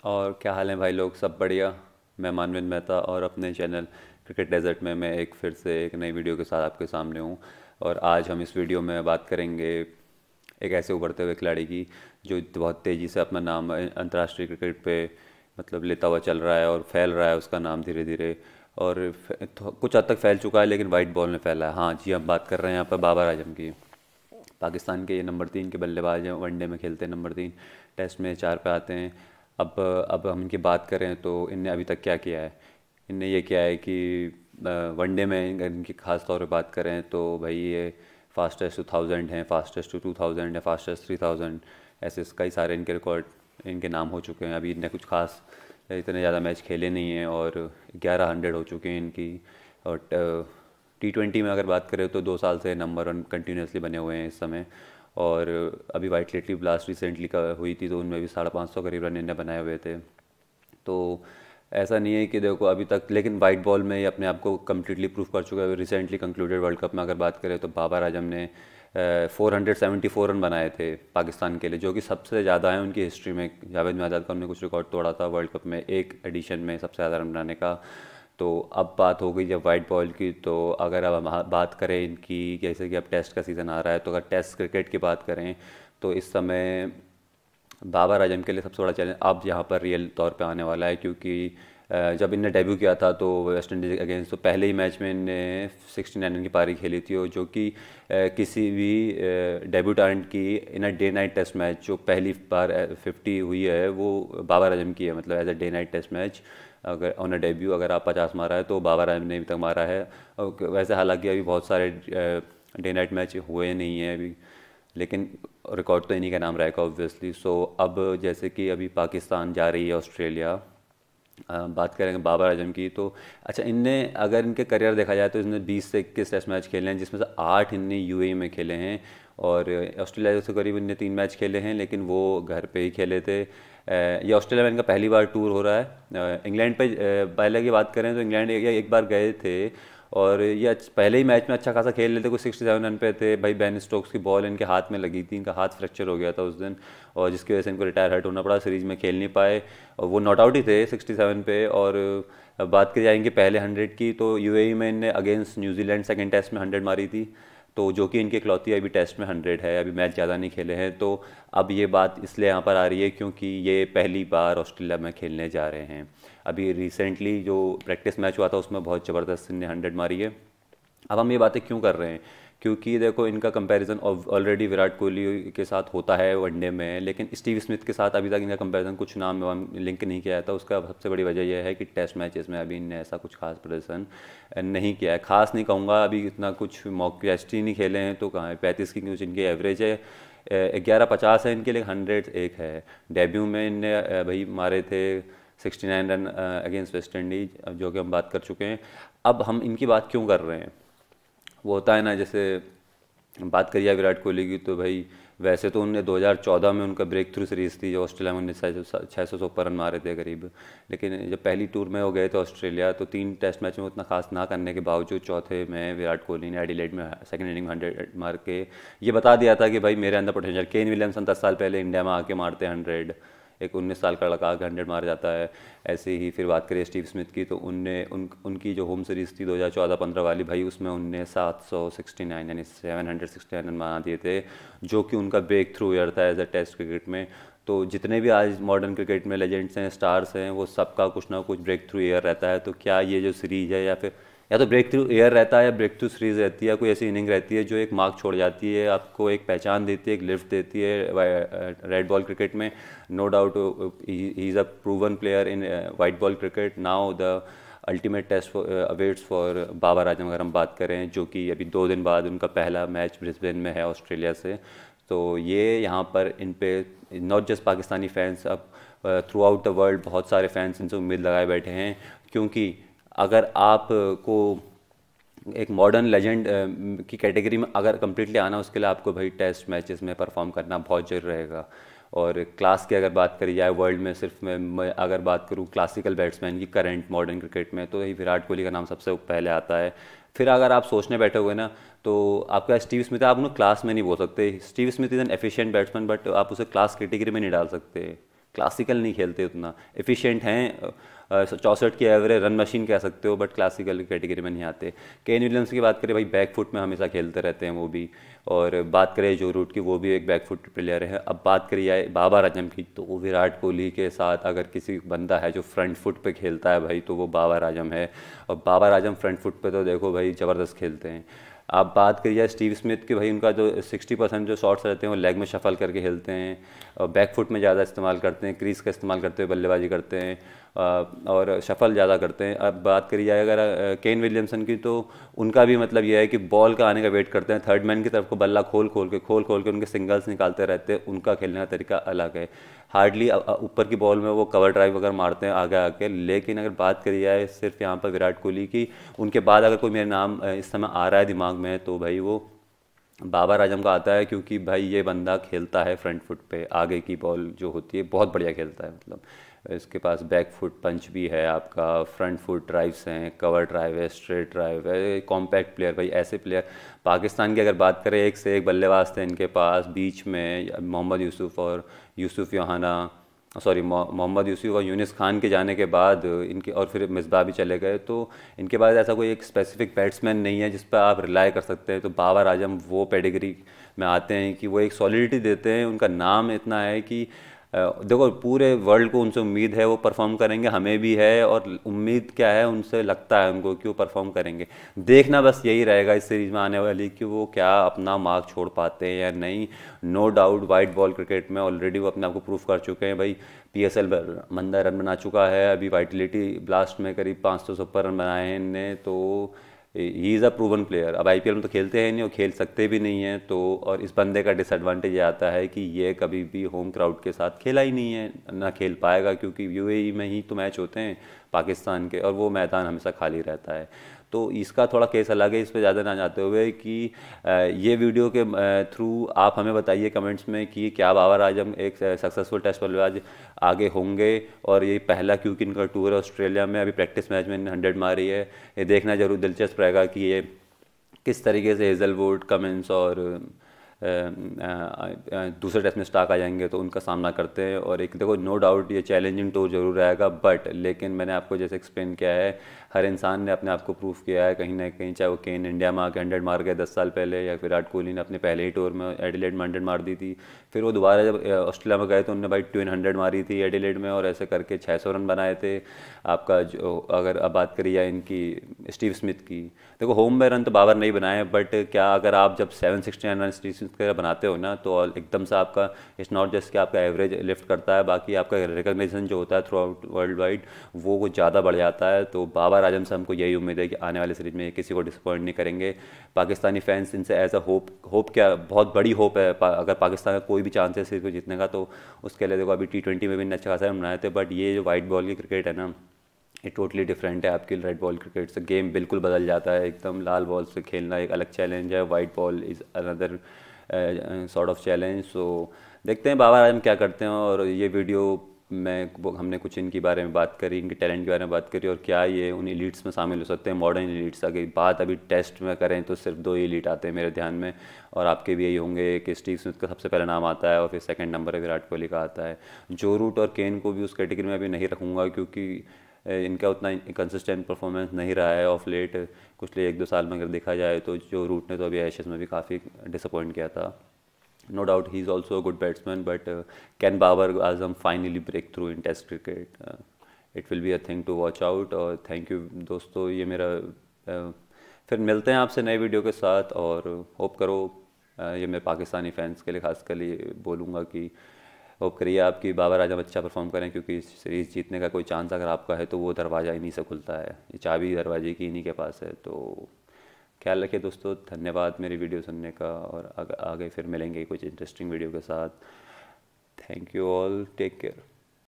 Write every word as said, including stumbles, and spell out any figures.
और क्या हाल है भाई लोग, सब बढ़िया। मैं मानवेंद्र मेहता और अपने चैनल क्रिकेट डेजर्ट में मैं एक फिर से एक नई वीडियो के साथ आपके सामने हूँ। और आज हम इस वीडियो में बात करेंगे एक ऐसे उभरते हुए खिलाड़ी की जो बहुत तेज़ी से अपना नाम अंतर्राष्ट्रीय क्रिकेट पे मतलब लेता हुआ चल रहा है और फैल रहा है उसका नाम धीरे धीरे। और फे- थो- कुछ हद तक फैल चुका है, लेकिन वाइट बॉल में फैला है। हाँ जी, हम बात कर रहे हैं यहाँ पर बाबर आजम की। पाकिस्तान के ये नंबर तीन के बल्लेबाज हैं, वनडे में खेलते हैं नंबर तीन, टेस्ट में चार पे आते हैं। अब अब हम इनकी बात करें तो इनने अभी तक क्या किया है। इनने ये किया है कि वनडे में अगर इनकी खास तौर पे बात करें तो भाई ये फास्टेस्ट टू थाउजेंड हैं, फास्टेस्ट टू टू थाउजेंड है, फास्टेस्ट थ्री थाउजेंड, ऐसे कई सारे इनके रिकॉर्ड इनके नाम हो चुके हैं। अभी इनने कुछ खास इतने ज़्यादा मैच खेले नहीं हैं और ग्यारह हंड्रेड हो चुके हैं इनकी। और टी ट्वेंटी में अगर बात करें तो दो साल से नंबर वन कंटिन्यूसली बने हुए हैं इस समय। और अभी वाइट लिटली ब्लास्ट रिसेंटली का हुई थी तो उनमें भी साढ़े पाँच सौ करीब रन इन्हें बनाए हुए थे। तो ऐसा नहीं है कि देखो अभी तक, लेकिन वाइट बॉल में ये अपने आप को कम्प्लीटली प्रूव कर चुका है। रिसेंटली कंक्लूडेड वर्ल्ड कप में अगर बात करें तो बाबर आजम ने four hundred seventy four run बनाए थे पाकिस्तान के लिए, जो कि सबसे ज़्यादा है उनकी हिस्ट्री में। जावेद मियाँदाद का उन्होंने कुछ रिकॉर्ड तोड़ा था वर्ल्ड कप में एक एडिशन में सबसे ज़्यादा रन बनाने का। तो अब बात हो गई जब वाइट बॉल की, तो अगर अब हम बात करें इनकी, जैसे कि अब टेस्ट का सीज़न आ रहा है, तो अगर टेस्ट क्रिकेट की बात करें तो इस समय बाबर आजम के लिए सबसे बड़ा चैलेंज अब यहाँ पर रियल तौर पे आने वाला है। क्योंकि अ, जब इनने डेब्यू किया था तो वेस्ट इंडीज़ अगेंस्ट, तो पहले ही मैच में इनने सिक्सटी नाइन रन की पारी खेली थी, और जो कि अ, किसी भी डेब्यूटेंट की in a day night test match जो पहली बार फिफ्टी हुई है वो बाबर आजम की है, मतलब as a day night test match. अगर ऑन अ डेब्यू अगर आप पचास मारा है तो बाबर आजम ने अभी तक मारा है। और वैसे हालांकि अभी बहुत सारे डे नाइट मैच हुए नहीं हैं अभी, लेकिन रिकॉर्ड तो इन्हीं का नाम रहेगा ऑब्वियसली। सो अब जैसे कि अभी पाकिस्तान जा रही है ऑस्ट्रेलिया, अ, बात करेंगे बाबर आजम की तो अच्छा, इनने अगर इनके करियर देखा जाए तो इसने बीस से इक्कीस टेस्ट मैच खेले हैं, जिसमें से आठ इनने यूएई में खेले हैं। और ऑस्ट्रेलिया से करीब इनने तीन मैच खेले हैं, लेकिन वो घर पे ही खेले थे। अ, ये ऑस्ट्रेलिया में इनका पहली बार टूर हो रहा है। अ, इंग्लैंड पे अ, पहले की बात करें तो इंग्लैंड एक, एक बार गए थे, और ये अच्छ- पहले ही मैच में अच्छा खासा खेल लेते, कुछ सिक्सटी सेवन रन पे थे। भाई बेन स्टोक्स की बॉल इनके हाथ में लगी थी, इनका हाथ फ्रैक्चर हो गया था उस दिन, और जिसकी वजह से इनको रिटायर हर्ट होना पड़ा, सीरीज़ में खेल नहीं पाए। और वो नॉट आउट ही थे सिक्सटी सेवन पे। और बात की जाएंगे पहले हंड्रेड की, तो यूएई में इनने अगेंस्ट न्यूजीलैंड सेकंड टेस्ट में हंड्रेड मारी थी, तो जो कि इनकी इकलौती अभी टेस्ट में हंड्रेड है। अभी मैच ज़्यादा नहीं खेले हैं। तो अब ये बात इसलिए यहाँ पर आ रही है क्योंकि ये पहली बार ऑस्ट्रेलिया में खेलने जा रहे हैं। अभी रिसेंटली जो प्रैक्टिस मैच हुआ था उसमें बहुत ज़बरदस्त इनने हंड्रेड मारी है। अब हम ये बातें क्यों कर रहे हैं, क्योंकि देखो इनका कंपैरिजन ऑलरेडी विराट कोहली के साथ होता है वनडे में, लेकिन स्टीव स्मिथ के साथ अभी तक इनका कंपैरिजन कुछ नाम वाम लिंक नहीं किया था। उसका सबसे बड़ी वजह यह है कि टेस्ट मैचेस में अभी इनने ऐसा कुछ खास प्रदर्शन नहीं किया है। खास नहीं कहूँगा, अभी इतना कुछ मॉक टेस्ट ही नहीं खेले हैं, तो कहाँ है पैंतीस की कुछ इनकी एवरेज है, ग्यारह पचास है इनके लिए, हंड्रेड एक है। डेब्यू में इनने अ, भाई मारे थे sixty nine run against West Indies, जो कि हम बात कर चुके हैं। अब हम इनकी बात क्यों कर रहे हैं, वो होता है ना, जैसे बात करिए विराट कोहली की, तो भाई वैसे तो उनने दो हज़ार चौदह में उनका ब्रेक थ्रू सीरीज़ थी जो ऑस्ट्रेलिया में उन्नीस छः सौ ऊपर रन मारे थे करीब। लेकिन जब पहली टूर में वो गए थे ऑस्ट्रेलिया, तो तीन टेस्ट मैच में उतना खास ना करने के बावजूद चौथे में विराट कोहली ने एडिलेड में सेकंड इनिंग में हंड्रेड मार के ये बता दिया था कि भाई मेरे अंदर पोटेंशियल। केन विलियमसन दस साल पहले इंडिया में आके मारते हंड्रेड, एक उन्नीस साल का लड़का आके हंड्रेड मार जाता है। ऐसे ही फिर बात करें स्टीव स्मिथ की, तो उनने उन उनकी जो होम सीरीज़ थी दो हज़ार चौदह पंद्रह वाली, भाई उसमें उनने सात सौ सिक्सटी नाइन यानी seven hundred sixty nine run बना दिए थे, जो कि उनका ब्रेक थ्रू ईयर था एज अ टेस्ट क्रिकेट में। तो जितने भी आज मॉडर्न क्रिकेट में लेजेंड्स हैं, स्टार्स हैं, वो सबका कुछ ना कुछ ब्रेक थ्रू ईयर रहता है। तो क्या ये जो सीरीज है, या फिर या तो ब्रेक थ्रू ईयर रहता है या ब्रेक थ्रू सीरीज रहती है, कोई ऐसी इनिंग रहती है जो एक मार्क छोड़ जाती है, आपको एक पहचान देती है, एक लिफ्ट देती है रेड बॉल क्रिकेट में। No doubt he is a proven player in white ball cricket. Now the ultimate test awaits for Babar Azam, अगर हम बात करें, जो कि अभी दो दिन बाद उनका पहला मैच ब्रिस्बेन में है ऑस्ट्रेलिया से। तो ये यहाँ पर इन पे नॉट जस्ट पाकिस्तानी फैंस, अब थ्रू आउट द वर्ल्ड बहुत सारे फैंस इनसे उम्मीद लगाए बैठे हैं। क्योंकि अगर आप को एक मॉडर्न लेजेंड की कैटेगरी में अगर कम्प्लीटली आना, उसके लिए आपको भाई टेस्ट मैचेस में परफॉर्म करना बहुत जरूरी रहेगा। और क्लास की अगर बात करी जाए वर्ल्ड में, सिर्फ मैं, मैं अगर बात करूँ क्लासिकल बैट्समैन की करंट मॉडर्न क्रिकेट में, तो यही विराट कोहली का नाम सबसे पहले आता है। फिर अगर आप सोचने बैठे हुए ना, तो आपका स्टीव स्मिथ है, आप उन्हें क्लास में नहीं बोल सकते। Steve Smith is an efficient batsman, but आप उसे क्लास कैटेगरी में नहीं डाल सकते। क्लासिकल नहीं खेलते उतना, एफिशिएंट हैं, चौंसठ की एवरेज रन मशीन कह सकते हो, बट क्लासिकल कैटेगरी में नहीं आते। केन विलियम्स की बात करें भाई, बैक फुट में हमेशा खेलते रहते हैं वो भी। और बात करें जो रूट की, वो भी एक बैक फुट प्लेयर है। अब बात करिए बाबर आजम की, तो विराट कोहली के साथ अगर किसी बंदा है जो फ्रंट फुट पे खेलता है भाई, तो वो बाबर आजम है। और बाबर आजम फ्रंट फुट पे तो देखो भाई ज़बरदस्त खेलते हैं। आप बात करिए स्टीव स्मिथ की, भाई उनका जो सिक्सटी परसेंट जो शॉट्स रहते हैं वो लेग में शफल करके खेलते हैं, और बैक फुट में ज़्यादा इस्तेमाल करते हैं, क्रीज का इस्तेमाल करते हुए बल्लेबाजी करते हैं, और शफल ज़्यादा करते हैं। अब बात करी जाए अगर केन विलियमसन की, तो उनका भी मतलब यह है कि बॉल का आने का वेट करते हैं, थर्ड मैन की तरफ को बल्ला खोल खोल के खोल खोल के उनके सिंगल्स निकालते रहते हैं। उनका खेलने का तरीका अलग है। हार्डली ऊपर की बॉल में वो कवर ड्राइव वगैरह मारते हैं आगे आके। लेकिन अगर बात करी जाए सिर्फ यहाँ पर विराट कोहली की, उनके बाद अगर कोई मेरा नाम इस समय आ रहा है दिमाग में, तो भाई वो बाबर आजम का आता है, क्योंकि भाई ये बंदा खेलता है फ्रंट फुट पे, आगे की बॉल जो होती है बहुत बढ़िया खेलता है। मतलब इसके पास बैक फुट पंच भी है, आपका फ्रंट फुट ड्राइव्स हैं, कवर ड्राइव है, स्ट्रेट ड्राइव है, कॉम्पैक्ट प्लेयर। भाई ऐसे प्लेयर पाकिस्तान की अगर बात करें, एक से एक बल्लेबाज थे इनके पास। बीच में मोहम्मद यूसुफ और यूसुफ योहाना, सॉरी मोहम्मद यूसुफ और यूनिस खान के जाने के बाद इनके, और फिर मिसबाह भी चले गए, तो इनके पास ऐसा कोई एक स्पेसिफिक बैट्समैन नहीं है जिस पर आप रिलाई कर सकते हैं। तो बाबर आजम वो पेडिग्री में आते हैं कि वो एक सॉलिडिटी देते हैं। उनका नाम इतना है कि देखो पूरे वर्ल्ड को उनसे उम्मीद है वो परफॉर्म करेंगे, हमें भी है, और उम्मीद क्या है उनसे, लगता है उनको कि वो परफॉर्म करेंगे। देखना बस यही रहेगा इस सीरीज़ में आने वाली, कि वो क्या अपना मार्क छोड़ पाते हैं या नहीं। No doubt white ball cricket में ऑलरेडी वो अपने आप को प्रूफ कर चुके हैं भाई। पी एस एल बंदा रन बना चुका है, अभी वाइटिलिटी ब्लास्ट में करीब पाँच सौ से ऊपर रन बनाए हैं इनने, तो he is a proven player. अब आई पी एल में तो खेलते हैं नहीं और खेल सकते भी नहीं हैं, तो और इस बंदे का डिसएडवांटेज ये आता है कि ये कभी भी होम क्राउड के साथ खेला ही नहीं है, ना खेल पाएगा, क्योंकि यू ए ई में ही तो मैच होते हैं पाकिस्तान के, और वो मैदान हमेशा खाली रहता है। तो इसका थोड़ा केस अलग है, इस पर ज़्यादा ना जाते हुए कि ये वीडियो के थ्रू आप हमें बताइए कमेंट्स में कि क्या बाबर आजम एक सक्सेसफुल टेस्ट बल्लेबाज आगे होंगे, और ये पहला, क्योंकि इनका टूर है ऑस्ट्रेलिया में, अभी प्रैक्टिस मैच में हंड्रेड मारी है। ये देखना जरूर दिलचस्प रहेगा कि ये किस तरीके से हेजलवुड, कमिंस और दूसरे टेस्ट में स्टार्क आ जाएंगे तो उनका सामना करते हैं। और एक देखो नो डाउट ये चैलेंजिंग टूर जरूर रहेगा, बट लेकिन मैंने आपको जैसे एक्सप्लेन किया है, हर इंसान ने अपने आप को प्रूफ किया है कहीं ना कहीं, चाहे वो केन इंडिया में आके हंड्रेड मार गए दस साल पहले, या विराट कोहली ने अपने पहले ही टूर में एडिलेड में हंड्रेड मार दी थी, फिर वो दोबारा जब ऑस्ट्रेलिया में गए तो उन्होंने भाई ट्विन हंड्रेड मारी थी एडिलेड में, और ऐसे करके छः सौ रन बनाए थे। आपका जो अगर अब बात करिए या इनकी स्टीव स्मिथ की, देखो होम में रन तो बाबर नहीं बनाए, बट क्या अगर आप जब seven sixty nine run Steve Smith का बनाते हो ना, तो एकदम से आपका इट्स नॉट जस्ट कि आपका एवरेज लिफ्ट करता है, बाकी आपका रिकग्निशन जो होता है थ्रू आउट वर्ल्ड वाइड वो कुछ ज़्यादा बढ़ जाता है। तो बाबर आजम से हमको यही उम्मीद है कि आने वाली सीरीज में किसी को डिसअपॉइंट नहीं करेंगे। पाकिस्तानी फैंस इनसे एज अ होप होप क्या बहुत बड़ी होप है, पा, अगर पाकिस्तान का कोई भी चांस है सीरीज को जीतने का, तो उसके लिए देखो अभी टी ट्वेंटी में भी अच्छा खासा रन बनाए थे, बट ये जो वाइट बॉल की क्रिकेट है ना, ये टोटली डिफरेंट है आपकी रेड बॉल क्रिकेट से। गेम बिल्कुल बदल जाता है एकदम। लाल बॉल से खेलना एक अलग चैलेंज है, white ball is another sort of challenge. So देखते हैं बाबर आजम क्या करते हैं। और ये वीडियो में हमने कुछ इनके बारे में बात करी, इनके टैलेंट के बारे में बात करी, और क्या ये उन एलीट्स में शामिल हो सकते हैं, मॉडर्न एलीट्स। अगर बात अभी टेस्ट में करें तो सिर्फ दो एलीट आते हैं मेरे ध्यान में, और आपके भी यही होंगे कि स्टीव स्मिथ का सबसे पहला नाम आता है, और फिर सेकंड नंबर है विराट कोहली का आता है। जो रूट और केन को भी उस कैटेगरी में अभी नहीं रखूँगा, क्योंकि इनका उतना कंसिस्टेंट परफॉर्मेंस नहीं रहा है ऑफ लेट। पिछले एक दो साल में अगर देखा जाए तो जो रूट ने तो अभी एशेस में भी काफ़ी डिसअपॉइंट किया था। No doubt he is also a good batsman, but uh, can Babar Azam finally break through in Test cricket? Uh, it will be a thing to watch out. और thank you दोस्तों, ये मेरा uh, फिर मिलते हैं आपसे नए video के साथ, और होप करो uh, ये मैं पाकिस्तानी फैंस के लिए खासकर लिए बोलूँगा कि होप करिए आपकी बाबर आजम अच्छा परफॉर्म करें, क्योंकि सीरीज़ जीतने का कोई चांस अगर आपका है तो वो दरवाज़ा इन्हीं से खुलता है, ये चाबी दरवाजे की इन्हीं के पास है। तो ख्याल रखिए दोस्तों, धन्यवाद मेरी वीडियो सुनने का, और आगे फिर मिलेंगे कुछ इंटरेस्टिंग वीडियो के साथ। Thank you all, take care.